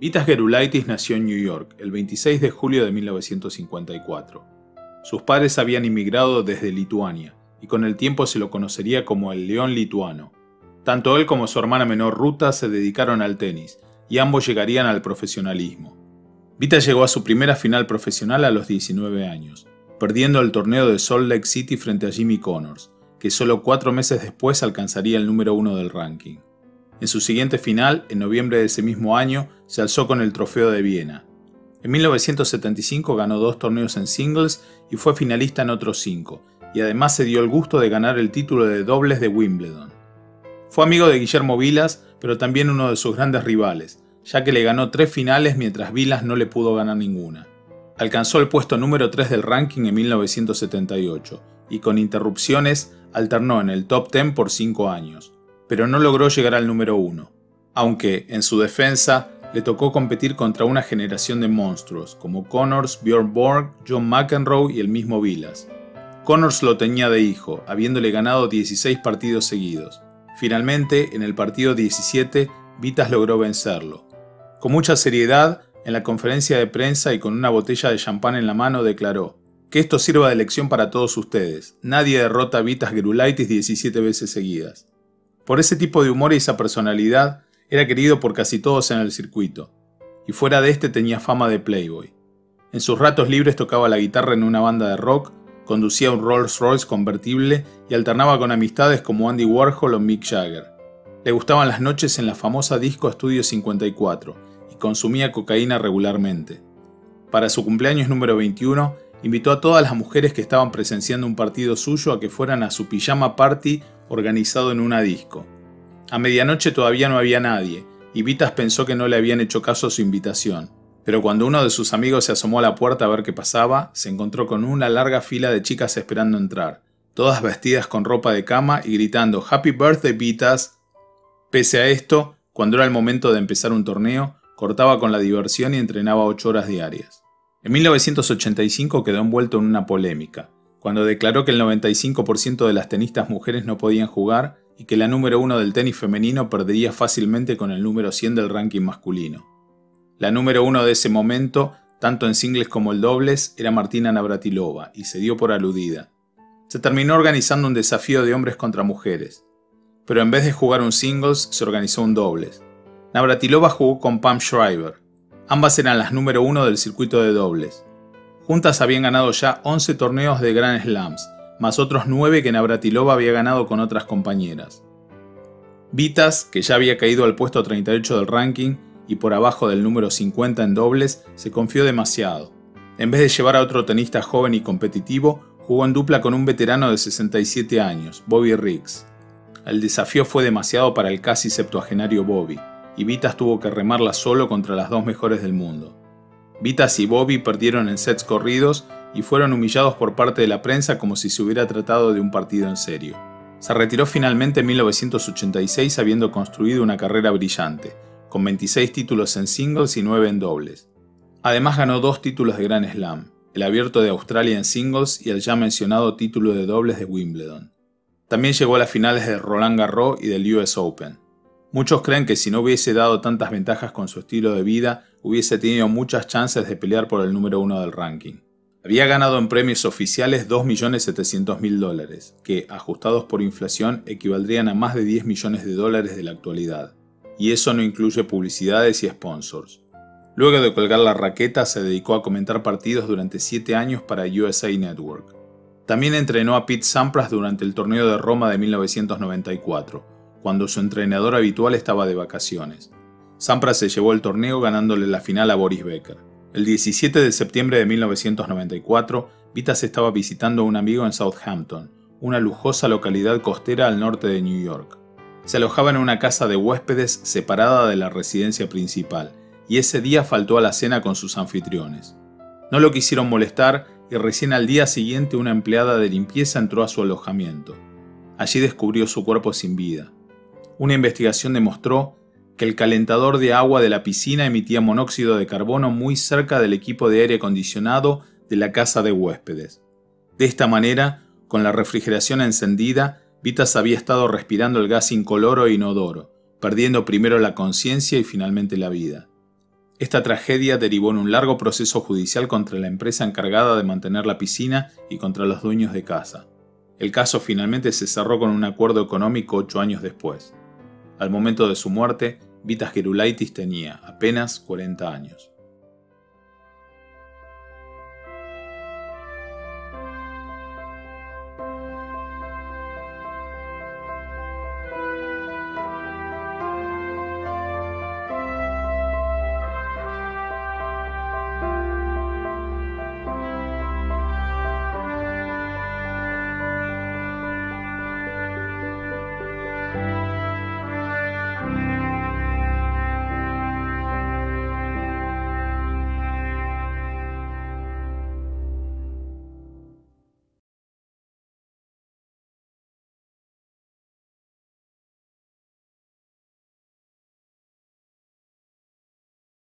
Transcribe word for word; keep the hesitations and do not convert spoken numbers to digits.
Vitas Gerulaitis nació en New York el veintiséis de julio de mil novecientos cincuenta y cuatro. Sus padres habían inmigrado desde Lituania y con el tiempo se lo conocería como el León lituano. Tanto él como su hermana menor Ruta se dedicaron al tenis y ambos llegarían al profesionalismo. Vitas llegó a su primera final profesional a los diecinueve años, perdiendo el torneo de Salt Lake City frente a Jimmy Connors, que solo cuatro meses después alcanzaría el número uno del ranking. En su siguiente final, en noviembre de ese mismo año, se alzó con el Trofeo de Viena. En mil novecientos setenta y cinco ganó dos torneos en singles y fue finalista en otros cinco, y además se dio el gusto de ganar el título de dobles de Wimbledon. Fue amigo de Guillermo Vilas, pero también uno de sus grandes rivales, ya que le ganó tres finales mientras Vilas no le pudo ganar ninguna. Alcanzó el puesto número tres del ranking en mil novecientos setenta y ocho, y con interrupciones alternó en el top diez por cinco años, pero no logró llegar al número uno, aunque, en su defensa, le tocó competir contra una generación de monstruos como Connors, Björn Borg, John McEnroe y el mismo Vilas. Connors lo tenía de hijo, habiéndole ganado dieciséis partidos seguidos. Finalmente, en el partido diecisiete, Vitas logró vencerlo. Con mucha seriedad, en la conferencia de prensa y con una botella de champán en la mano, declaró: "Que esto sirva de lección para todos ustedes. Nadie derrota a Vitas Gerulaitis diecisiete veces seguidas". Por ese tipo de humor y esa personalidad, era querido por casi todos en el circuito, y fuera de este tenía fama de playboy. En sus ratos libres tocaba la guitarra en una banda de rock, conducía un Rolls Royce convertible y alternaba con amistades como Andy Warhol o Mick Jagger. Le gustaban las noches en la famosa disco Studio cincuenta y cuatro y consumía cocaína regularmente. Para su cumpleaños número veintiuno, invitó a todas las mujeres que estaban presenciando un partido suyo a que fueran a su pijama party organizado en una disco. A medianoche todavía no había nadie, y Vitas pensó que no le habían hecho caso a su invitación, pero cuando uno de sus amigos se asomó a la puerta a ver qué pasaba, se encontró con una larga fila de chicas esperando entrar, todas vestidas con ropa de cama y gritando "Happy Birthday, Vitas". Pese a esto, cuando era el momento de empezar un torneo, cortaba con la diversión y entrenaba ocho horas diarias. En mil novecientos ochenta y cinco quedó envuelto en una polémica, cuando declaró que el noventa y cinco por ciento de las tenistas mujeres no podían jugar y que la número uno del tenis femenino perdería fácilmente con el número cien del ranking masculino. La número uno de ese momento, tanto en singles como el dobles, era Martina Navratilova y se dio por aludida. Se terminó organizando un desafío de hombres contra mujeres, pero en vez de jugar un singles, se organizó un dobles. Navratilova jugó con Pam Shriver. Ambas eran las número uno del circuito de dobles. Juntas habían ganado ya once torneos de Grand Slams, más otros nueve que Navratilova había ganado con otras compañeras. Vitas, que ya había caído al puesto treinta y ocho del ranking y por abajo del número cincuenta en dobles, se confió demasiado. En vez de llevar a otro tenista joven y competitivo, jugó en dupla con un veterano de sesenta y siete años, Bobby Riggs. El desafío fue demasiado para el casi septuagenario Bobby, y Vitas tuvo que remarla solo contra las dos mejores del mundo. Vitas y Bobby perdieron en sets corridos y fueron humillados por parte de la prensa como si se hubiera tratado de un partido en serio. Se retiró finalmente en mil novecientos ochenta y seis habiendo construido una carrera brillante, con veintiséis títulos en singles y nueve en dobles. Además ganó dos títulos de Grand Slam, el Abierto de Australia en singles y el ya mencionado título de dobles de Wimbledon. También llegó a las finales del Roland Garros y del U S Open. Muchos creen que si no hubiese dado tantas ventajas con su estilo de vida, hubiese tenido muchas chances de pelear por el número uno del ranking. Había ganado en premios oficiales dos millones setecientos mil dólares, que, ajustados por inflación, equivaldrían a más de diez millones de dólares de la actualidad. Y eso no incluye publicidades y sponsors. Luego de colgar la raqueta, se dedicó a comentar partidos durante siete años para U S A Network. También entrenó a Pete Sampras durante el torneo de Roma de mil novecientos noventa y cuatro, cuando su entrenador habitual estaba de vacaciones. Sampras se llevó el torneo ganándole la final a Boris Becker. El diecisiete de septiembre de mil novecientos noventa y cuatro, Vitas estaba visitando a un amigo en Southampton, una lujosa localidad costera al norte de New York. Se alojaba en una casa de huéspedes separada de la residencia principal, y ese día faltó a la cena con sus anfitriones. No lo quisieron molestar y recién al día siguiente una empleada de limpieza entró a su alojamiento. Allí descubrió su cuerpo sin vida. Una investigación demostró que el calentador de agua de la piscina emitía monóxido de carbono muy cerca del equipo de aire acondicionado de la casa de huéspedes. De esta manera, con la refrigeración encendida, Vitas había estado respirando el gas incoloro e inodoro, perdiendo primero la conciencia y finalmente la vida. Esta tragedia derivó en un largo proceso judicial contra la empresa encargada de mantener la piscina y contra los dueños de casa. El caso finalmente se cerró con un acuerdo económico ocho años después. Al momento de su muerte, Vitas Gerulaitis tenía apenas cuarenta años.